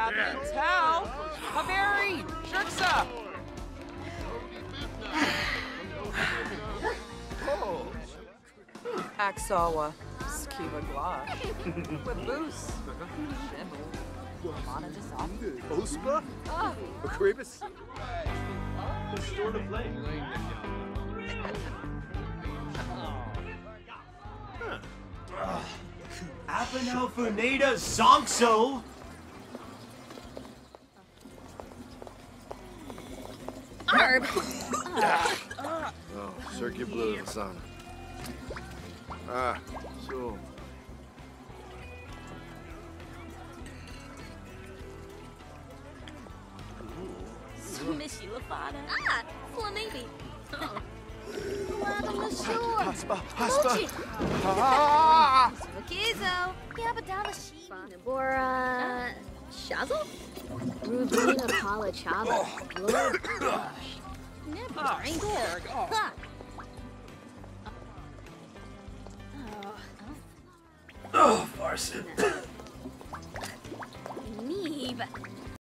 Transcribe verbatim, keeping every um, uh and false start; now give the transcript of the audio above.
Happy Tao! Haberi! Shirksa! Aksawa. Skiva Gla. Waboose. Shibble. Mana Desam. Ospa? Ah. Aquabus? Restore the flame. Apanel Funeda Zonkso! Arb! Oh, Circuit Blue, son. Ah, so. Smishy Lafada. Ah, Flamingi. Lada Lashua. Haspa, Haspa. Mochi. Ah! Smokizo. Yabadala Shi. Bonabora. Shazzle? Rubina Pala Chaba. Lord Gosh. Never Ringor. Ha! Oh, Farson.